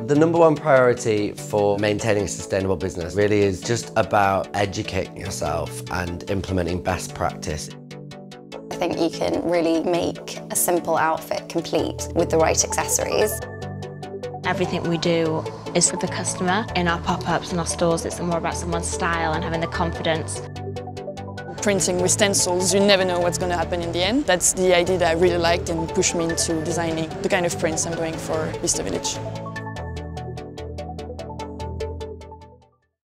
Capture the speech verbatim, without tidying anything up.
The number one priority for maintaining a sustainable business really is just about educating yourself and implementing best practice. I think you can really make a simple outfit complete with the right accessories. Everything we do is for the customer. In our pop-ups and our stores, it's more about someone's style and having the confidence. Printing with stencils, you never know what's going to happen in the end. That's the idea that I really liked and pushed me into designing the kind of prints I'm doing for Bicester Village.